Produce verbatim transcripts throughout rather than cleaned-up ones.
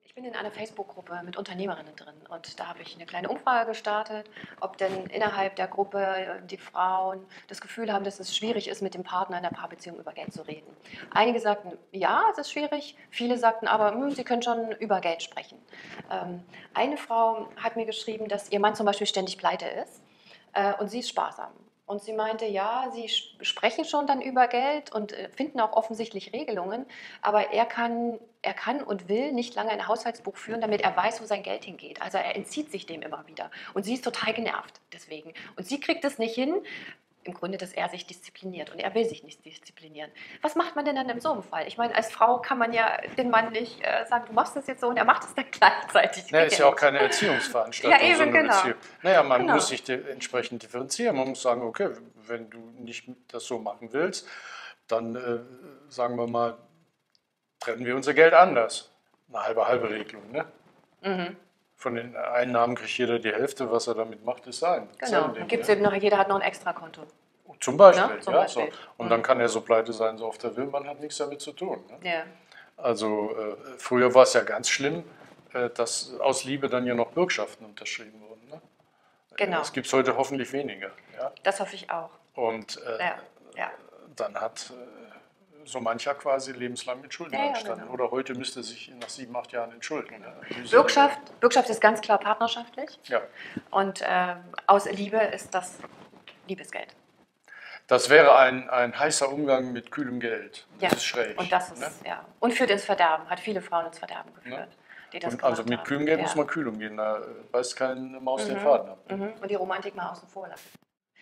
Ich bin in einer Facebook-Gruppe mit Unternehmerinnen drin und da habe ich eine kleine Umfrage gestartet, ob denn innerhalb der Gruppe die Frauen das Gefühl haben, dass es schwierig ist, mit dem Partner in der Paarbeziehung über Geld zu reden. Einige sagten, ja, es ist schwierig, viele sagten aber, hm, sie können schon über Geld sprechen. Ähm, eine Frau hat mir geschrieben, dass ihr Mann zum Beispiel ständig pleite ist äh, und sie ist sparsam. Und sie meinte, ja, sie sprechen schon dann über Geld und finden auch offensichtlich Regelungen, aber er kann, er kann und will nicht lange ein Haushaltsbuch führen, damit er weiß, wo sein Geld hingeht. Also er entzieht sich dem immer wieder. Und sie ist total genervt deswegen. Und sie kriegt es nicht hin, im Grunde, dass er sich diszipliniert und er will sich nicht disziplinieren. Was macht man denn dann in so einem Fall? Ich meine, als Frau kann man ja den Mann nicht äh, sagen, du machst das jetzt so und er macht es dann gleichzeitig. Ja, ist ja auch keine Erziehungsveranstaltung. Ja, eben, so eine genau. Beziehung. Naja, man Genau. muss sich entsprechend differenzieren. Man muss sagen, okay, wenn du nicht das so machen willst, dann äh, sagen wir mal, trennen wir unser Geld anders. Eine halbe halbe Regelung, ne? Mhm. Von den Einnahmen kriegt jeder die Hälfte, was er damit macht, ist sein. Genau, dann gibt's eben noch, jeder hat noch ein Extrakonto. Zum Beispiel, Ne? Zum ja. Beispiel. So. Und Mhm. dann kann er so pleite sein, so oft er will, man hat nichts damit zu tun. Ne? Ja. Also äh, früher war es ja ganz schlimm, äh, dass aus Liebe dann ja noch Bürgschaften unterschrieben wurden. Ne? Genau. Das gibt es heute hoffentlich weniger. Ja? Das hoffe ich auch. Und äh, Ja. Ja. dann hat äh, so mancher quasi lebenslang mit Schulden Ja, ja, angestanden. genau. Oder heute müsste sich nach sieben, acht Jahren entschuldigen. Ne? Bürgschaft, Bürgschaft ist ganz klar partnerschaftlich Ja. und äh, aus Liebe ist das Liebesgeld. Das wäre ein, ein heißer Umgang mit kühlem Geld. Das Ja. ist schräg. Und das ist, ne? ja. Und führt ins Verderben, hat viele Frauen ins Verderben geführt. Ne? Die das Und also gemacht mit haben. kühlem Geld Ja. muss man kühl umgehen, da beißt keine Maus den Mhm. Faden ab. Mhm. Und die Romantik mal außen vor lassen.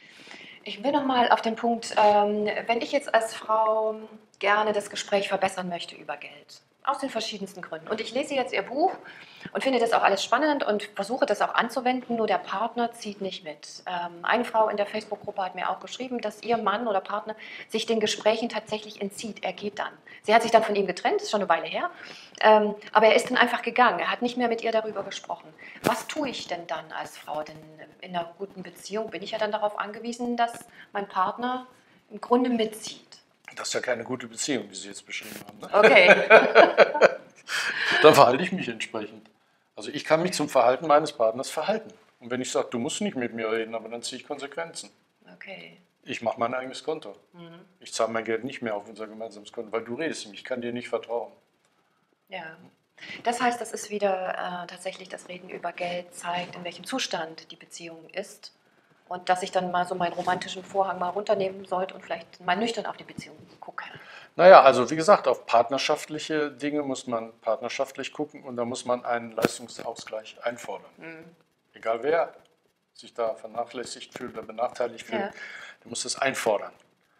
Ich will noch mal auf den Punkt, ähm, wenn ich jetzt als Frau gerne das Gespräch verbessern möchte über Geld, aus den verschiedensten Gründen. Und ich lese jetzt Ihr Buch und finde das auch alles spannend und versuche das auch anzuwenden, nur der Partner zieht nicht mit. Ähm, eine Frau in der Facebook-Gruppe hat mir auch geschrieben, dass ihr Mann oder Partner sich den Gesprächen tatsächlich entzieht. Er geht dann. Sie hat sich dann von ihm getrennt, das ist schon eine Weile her, ähm, aber er ist dann einfach gegangen. Er hat nicht mehr mit ihr darüber gesprochen. Was tue ich denn dann als Frau? Denn in einer guten Beziehung bin ich ja dann darauf angewiesen, dass mein Partner im Grunde mitzieht. Das ist ja keine gute Beziehung, die Sie jetzt beschrieben haben. Ne? Okay. Dann verhalte ich mich entsprechend. Also ich kann mich zum Verhalten meines Partners verhalten. Und wenn ich sage, du musst nicht mit mir reden, aber dann ziehe ich Konsequenzen. Okay. Ich mache mein eigenes Konto. Mhm. Ich zahle mein Geld nicht mehr auf unser gemeinsames Konto, weil du redest mit mir, ich kann dir nicht vertrauen. Ja. Das heißt, das ist wieder äh, tatsächlich das Reden über Geld zeigt, in welchem Zustand die Beziehung ist. Und dass ich dann mal so meinen romantischen Vorhang mal runternehmen sollte und vielleicht mal nüchtern auf die Beziehung gucke. Naja, also wie gesagt, auf partnerschaftliche Dinge muss man partnerschaftlich gucken und da muss man einen Leistungsausgleich einfordern. Mhm. Egal wer sich da vernachlässigt fühlt oder benachteiligt fühlt, Ja. der muss das einfordern.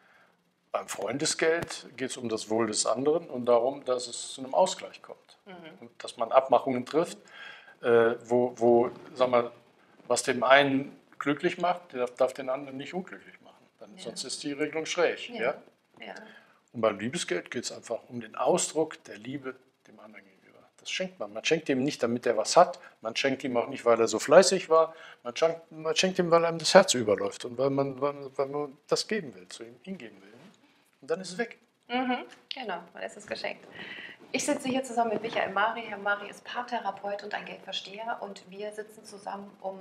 Beim Freundesgeld geht es um das Wohl des anderen und darum, dass es zu einem Ausgleich kommt. Mhm. Und dass man Abmachungen trifft, äh, wo, wo sag mal, was dem einen glücklich macht, der darf, darf den anderen nicht unglücklich machen. Dann, Ja. Sonst ist die Regelung schräg. Ja. Ja? Ja. Und beim Liebesgeld geht es einfach um den Ausdruck der Liebe dem anderen gegenüber. Das schenkt man. Man schenkt ihm nicht, damit er was hat. Man schenkt ihm auch nicht, weil er so fleißig war. Man schenkt, man schenkt ihm, weil einem das Herz überläuft und weil man, weil, weil man das geben will, zu ihm hingeben will. Und dann ist es weg. Mhm. Genau, dann ist es geschenkt. Ich sitze hier zusammen mit Michael Mari. Herr Mari ist Paartherapeut und ein Geldversteher und wir sitzen zusammen, um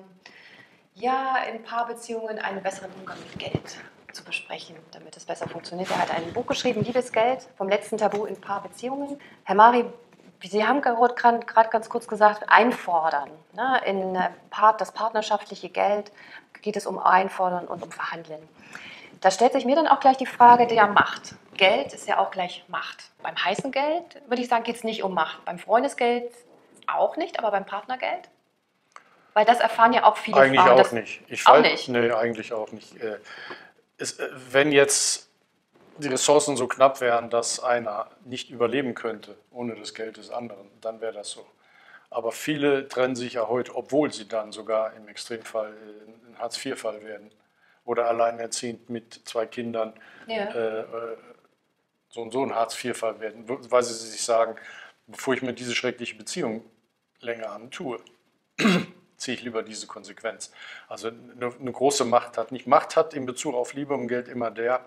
ja, in Paarbeziehungen einen besseren Umgang mit Geld zu besprechen, damit es besser funktioniert. Er hat ein Buch geschrieben, Liebesgeld, vom letzten Tabu in Paarbeziehungen. Herr Mari, Sie haben gerade ganz kurz gesagt, einfordern. Ne? In Part, das partnerschaftliche Geld geht es um Einfordern und um Verhandeln. Da stellt sich mir dann auch gleich die Frage der Macht. Geld ist ja auch gleich Macht. Beim heißen Geld, würde ich sagen, geht es nicht um Macht. Beim Freundesgeld auch nicht, aber beim Partnergeld? Weil das erfahren ja auch viele Eigentlich Frauen. auch das nicht. Ich auch fall- nicht? Nee, eigentlich auch nicht. Äh, Es, äh, wenn jetzt die Ressourcen so knapp wären, dass einer nicht überleben könnte ohne das Geld des anderen, dann wäre das so. Aber viele trennen sich ja heute, obwohl sie dann sogar im Extremfall äh, ein Hartz vier Fall werden oder alleinerziehend mit zwei Kindern Ja. äh, äh, so und so ein Hartz vier Fall werden, weil sie sich sagen, bevor ich mir diese schreckliche Beziehung länger antue, ziehe ich lieber diese Konsequenz. Also eine, eine große Macht hat nicht. Macht hat in Bezug auf Liebe und Geld immer der,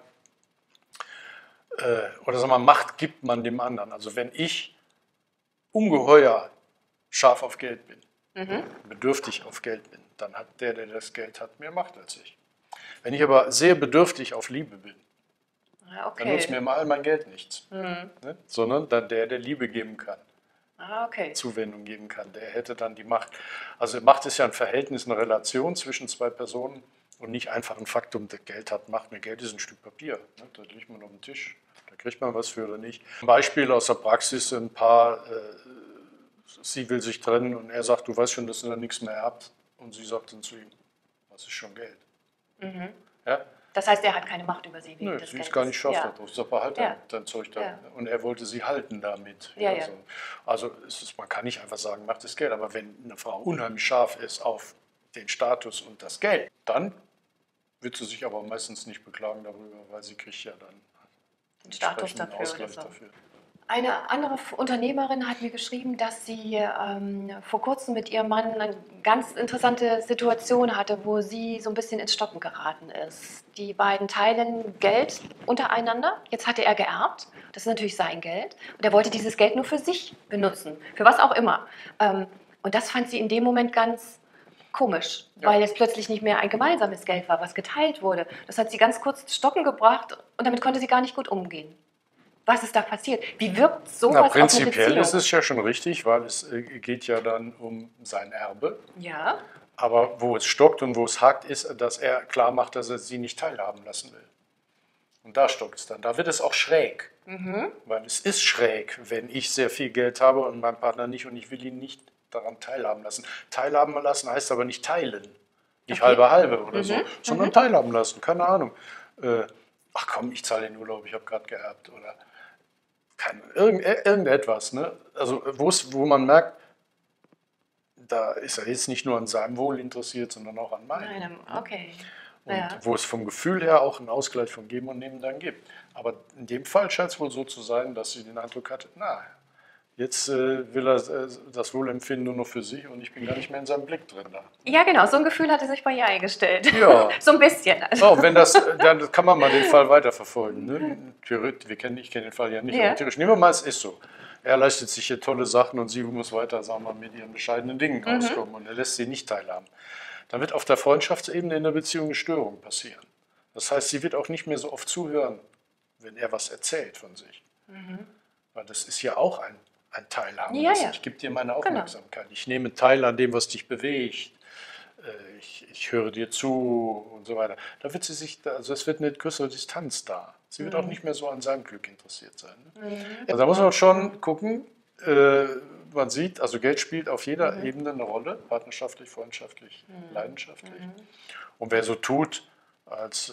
äh, oder sagen wir mal, Macht gibt man dem anderen. Also wenn ich ungeheuer scharf auf Geld bin, Mhm. bedürftig auf Geld bin, dann hat der, der das Geld hat, mehr Macht als ich. Wenn ich aber sehr bedürftig auf Liebe bin, Ah, okay. dann nutzt mir mal all mein Geld nichts, Mhm. ne? Sondern dann der, der Liebe geben kann, Ah, okay. Zuwendung geben kann, der hätte dann die Macht. Also Macht ist ja ein Verhältnis, eine Relation zwischen zwei Personen und nicht einfach ein Faktum, der Geld hat Macht. Mir Geld ist ein Stück Papier, ne? Da liegt man auf dem Tisch, da kriegt man was für oder nicht. Ein Beispiel aus der Praxis, ein Paar, äh, sie will sich trennen und er sagt, du weißt schon, dass ihr da nichts mehr habt. Und sie sagt dann zu ihm, was ist schon Geld? Mhm. Ja? Das heißt, er hat keine Macht über sie wegen Nö, des sie Geldes. ist gar nicht scharf Ja. darauf. Ich sage, behalt Ja. dein, dein Zeug da. Ja. Und er wollte sie halten damit. Ja, ja. So. Also es ist, man kann nicht einfach sagen, macht das Geld. Aber wenn eine Frau unheimlich scharf ist auf den Status und das Geld, dann wird sie sich aber meistens nicht beklagen darüber, weil sie kriegt ja dann Den Status entsprechenden dafür oder Ausgleich so. dafür. Eine andere F- Unternehmerin hat mir geschrieben, dass sie ähm, vor kurzem mit ihrem Mann eine ganz interessante Situation hatte, wo sie so ein bisschen ins Stocken geraten ist. Die beiden teilen Geld untereinander. Jetzt hatte er geerbt. Das ist natürlich sein Geld. Und er wollte dieses Geld nur für sich benutzen. Für was auch immer. Ähm, und das fand sie in dem Moment ganz komisch, Ja. weil es plötzlich nicht mehr ein gemeinsames Geld war, was geteilt wurde. Das hat sie ganz kurz ins Stocken gebracht und damit konnte sie gar nicht gut umgehen. Was ist da passiert? Wie wirkt sowas Na, auf eine prinzipiell Beziehung? ist es ja schon richtig, weil es äh, geht ja dann um sein Erbe. Ja, Aber wo es stockt und wo es hakt, ist, dass er klar macht, dass er sie nicht teilhaben lassen will. Und da stockt es dann. Da wird es auch schräg. mhm. Weil es ist schräg, wenn ich sehr viel Geld habe und mein Partner nicht und ich will ihn nicht daran teilhaben lassen. Teilhaben lassen heißt aber nicht teilen. Nicht Okay. halbe halbe oder Mhm. so, sondern Mhm. teilhaben lassen. Keine Ahnung. Äh, ach komm, ich zahle den Urlaub, ich habe gerade geerbt. Oder keine, irgend, irgendetwas. Ne? Also wo es, wo man merkt, da ist er jetzt nicht nur an seinem Wohl interessiert, sondern auch an meinem. Nein, okay. Und Ja. wo es vom Gefühl her auch einen Ausgleich von Geben und Nehmen dann gibt. Aber in dem Fall scheint es wohl so zu sein, dass sie den Eindruck hatte, na, jetzt äh, will er äh, das Wohlempfinden nur noch für sich und ich bin gar nicht mehr in seinem Blick drin da. Ja, genau, so ein Gefühl hatte sich bei ihr eingestellt. Ja. So ein bisschen. Also. Oh, wenn das, dann kann man mal den Fall weiterverfolgen. Ne? Theoretisch, wir kennen, ich kenne den Fall ja nicht, Ja. aber theoretisch, nehmen wir mal, es ist so. Er leistet sich hier tolle Sachen und sie muss weiter, sagen wir mal, mit ihren bescheidenen Dingen Mhm. auskommen und er lässt sie nicht teilhaben. Dann wird auf der Freundschaftsebene in der Beziehung eine Störung passieren. Das heißt, sie wird auch nicht mehr so oft zuhören, wenn er was erzählt von sich. Mhm. Weil das ist ja auch ein, ein Teilhaben. Ja, Das- ja. Ich gebe dir meine Aufmerksamkeit. Ich nehme teil an dem, was dich bewegt. Äh, Ich, ich höre dir zu und so weiter. Da wird sie sich, da- also es wird eine größere Distanz da. Sie wird auch nicht mehr so an seinem Glück interessiert sein. Ne? Mhm. Also da muss man schon gucken. Äh, man sieht, also Geld spielt auf jeder Mhm. Ebene eine Rolle, partnerschaftlich, freundschaftlich, Mhm. leidenschaftlich. Mhm. Und wer so tut, als äh,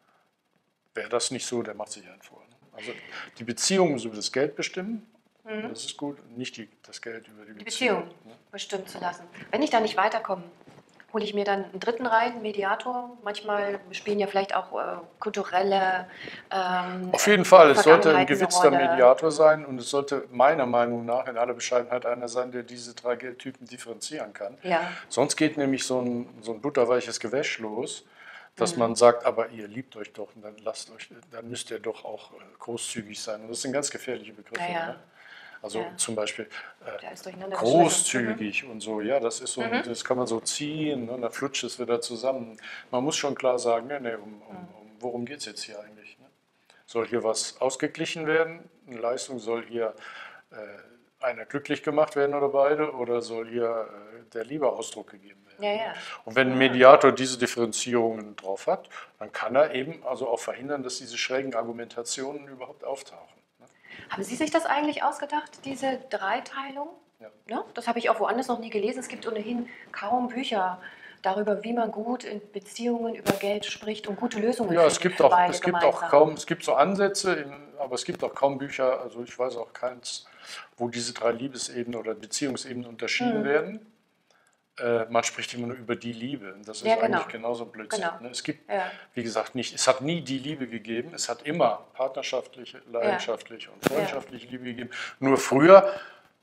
wäre das nicht so, der macht sich einen vor. Ne? Also die Beziehung muss über das Geld bestimmen, Mhm. das ist gut, und nicht die, das Geld über die Die Beziehung. Beziehung Ne? bestimmen zu lassen. Wenn ich da nicht weiterkomme, hole ich mir dann einen Dritten rein, einen Mediator. Manchmal spielen ja vielleicht auch äh, kulturelle ähm, Auf jeden Fall, es sollte ein Vergangenheiten eine gewitzter Rolle. Mediator sein und es sollte meiner Meinung nach in aller Bescheidenheit einer sein, der diese drei Geldtypen differenzieren kann. Ja. Sonst geht nämlich so ein, so ein butterweiches Gewäsch los, dass Mhm. man sagt, aber ihr liebt euch doch und dann, lasst euch, dann müsst ihr doch auch äh, großzügig sein. Und das sind ganz gefährliche Begriffe. Ja, ja. Ne? Also Ja. zum Beispiel Der äh, ist durcheinander geschmissen. großzügig und so, ja, das ist so, Mhm. das kann man so ziehen, ne? Und dann flutscht es wieder zusammen. Man muss schon klar sagen, ne, ne, um, um, um, worum geht es jetzt hier eigentlich? Ne? Soll hier was ausgeglichen werden? Eine Leistung soll hier äh, einer glücklich gemacht werden oder beide? Oder soll hier äh, der Liebe Ausdruck gegeben werden? Ja, ja. Und wenn ein Mediator diese Differenzierungen drauf hat, dann kann er eben also auch verhindern, dass diese schrägen Argumentationen überhaupt auftauchen. Ne? Haben Sie sich das eigentlich ausgedacht, diese Dreiteilung? Ja. Ne? Das habe ich auch woanders noch nie gelesen. Es gibt ohnehin kaum Bücher darüber, wie man gut in Beziehungen über Geld spricht und gute Lösungen Ja, es findet gibt für auch, beide es gibt auch gemeinsam. kaum, es gibt so Ansätze, in, aber es gibt auch kaum Bücher, also ich weiß auch keins, wo diese drei Liebesebenen oder Beziehungsebenen unterschieden Mhm. werden. Äh, man spricht immer nur über die Liebe. Und das ist Ja, genau. eigentlich genauso Blödsinn. Genau. Ne? Es gibt, Ja. wie gesagt, nicht, es hat nie die Liebe gegeben, es hat immer partnerschaftliche, leidenschaftliche und freundschaftliche Liebe gegeben. Nur früher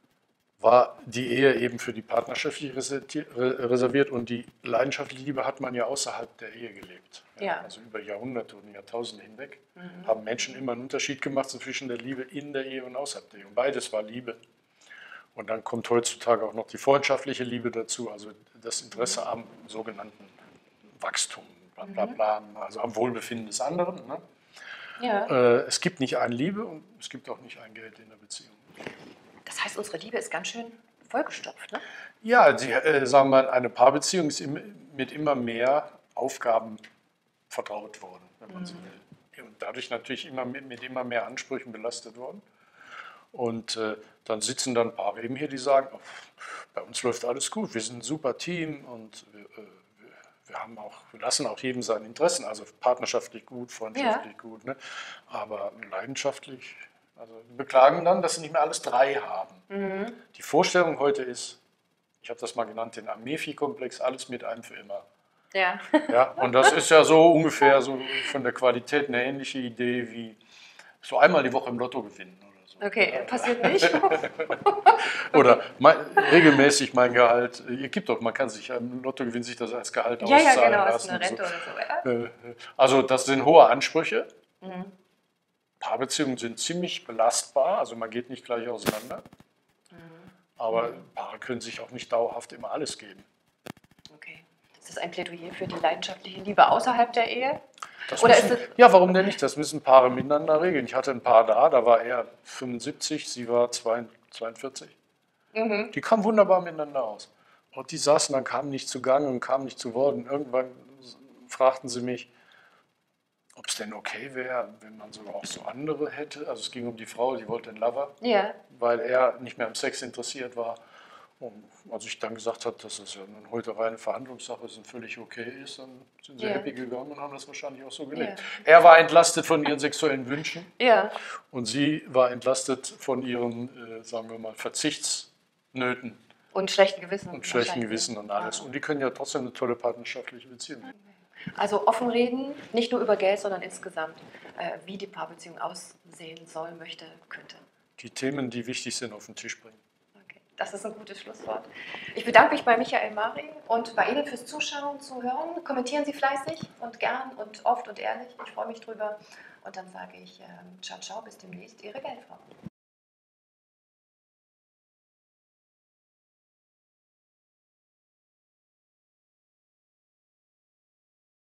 war die Ehe eben für die partnerschaftliche reserti- re- reserviert und die leidenschaftliche Liebe hat man ja außerhalb der Ehe gelebt. Ja. Also über Jahrhunderte und Jahrtausende hinweg Mhm. haben Menschen immer einen Unterschied gemacht zwischen der Liebe in der Ehe und außerhalb der Ehe. Und beides war Liebe. Und dann kommt heutzutage auch noch die freundschaftliche Liebe dazu, also das Interesse am sogenannten Wachstum, bla bla bla, also am Wohlbefinden des anderen. Ne? Ja. Äh, es gibt nicht ein Liebe und es gibt auch nicht ein Geld in der Beziehung. Das heißt, unsere Liebe ist ganz schön vollgestopft, ne? Ja, die, äh, sagen wir mal, eine Paarbeziehung ist im, mit immer mehr Aufgaben vertraut worden, wenn man so will. Und dadurch natürlich immer mit, mit immer mehr Ansprüchen belastet worden. Und äh, dann sitzen dann Paare eben hier, die sagen, oh, bei uns läuft alles gut, wir sind ein super Team und wir, äh, wir, wir, haben auch, wir lassen auch jedem seine Interessen, also partnerschaftlich gut, freundschaftlich Ja. gut, ne? Aber leidenschaftlich, also beklagen dann, dass sie nicht mehr alles drei haben. Mhm. Die Vorstellung heute ist, ich habe das mal genannt, den Amefi-Komplex, alles mit einem für immer. Ja. Ja, und das ist ja so ungefähr so von der Qualität eine ähnliche Idee wie so einmal die Woche im Lotto gewinnen oder so. Okay, passiert nicht. Oder mein, regelmäßig mein Gehalt. Ihr gibt doch, man kann sich im Lotto gewinnen, sich das als Gehalt Ja, ja, auszahlen genau, ist lassen. eine und Rente oder so. Ja. so. Also das sind hohe Ansprüche. Mhm. Paarbeziehungen sind ziemlich belastbar, also man geht nicht gleich auseinander. Aber Paare können sich auch nicht dauerhaft immer alles geben. Okay. Ist das ein Plädoyer für die leidenschaftliche Liebe außerhalb der Ehe? Das Oder müssen, ist es, ja, warum denn nicht? Das müssen Paare miteinander regeln. Ich hatte ein Paar da, da war er fünfundsiebzig, sie war zweiundvierzig. mhm. Die kamen wunderbar miteinander aus. Und die saßen dann, kamen nicht zu Gang und kamen nicht zu Wort. Und irgendwann fragten sie mich, ob es denn okay wäre, wenn man sogar auch so andere hätte. Also es ging um die Frau, die wollte einen Lover, Ja. weil er nicht mehr am Sex interessiert war. Und als ich dann gesagt habe, dass es ja nun heute reine Verhandlungssache ist und völlig okay ist, dann sind sie Ja. happy gegangen und haben das wahrscheinlich auch so gelebt. Ja. Er war entlastet von ihren sexuellen Wünschen Ja. und sie war entlastet von ihren, äh, sagen wir mal, Verzichtsnöten Und schlechten Gewissen. und schlechten wahrscheinlich. Gewissen und alles. Ja. Und die können ja trotzdem eine tolle partnerschaftliche Beziehung haben. Also offen reden, nicht nur über Geld, sondern insgesamt, äh, wie die Paarbeziehung aussehen soll, möchte, könnte. Die Themen, die wichtig sind, auf den Tisch bringen. Okay, das ist ein gutes Schlusswort. Ich bedanke mich bei Michael Mari und bei Ihnen fürs Zuschauen, Zuhören. Kommentieren Sie fleißig und gern und oft und ehrlich. Ich freue mich drüber. Und dann sage ich, ähm, ciao, ciao, bis demnächst, Ihre Geldfrau.